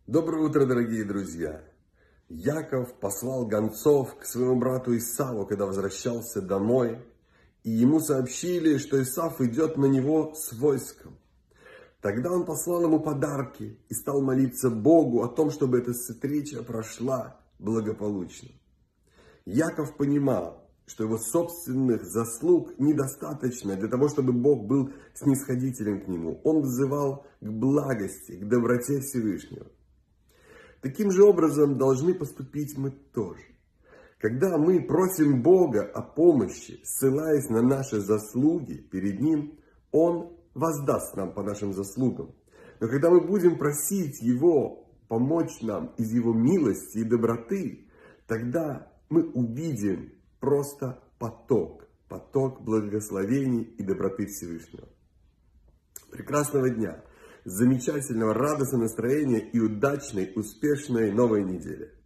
Доброе утро, дорогие друзья! Яков послал гонцов к своему брату Исаву, когда возвращался домой, и ему сообщили, что Исав идет на него с войском. Тогда он послал ему подарки и стал молиться Богу о том, чтобы эта встреча прошла благополучно. Яков понимал, что его собственных заслуг недостаточно для того, чтобы Бог был снисходителен к нему. Он взывал к благости, к доброте Всевышнего. Таким же образом должны поступить мы тоже. Когда мы просим Бога о помощи, ссылаясь на наши заслуги перед Ним, Он воздаст нам по нашим заслугам. Но когда мы будем просить Его помочь нам из Его милости и доброты, тогда мы увидим просто поток благословений и доброты Всевышнего. Прекрасного дня! Замечательного, радостного настроения и удачной, успешной новой недели.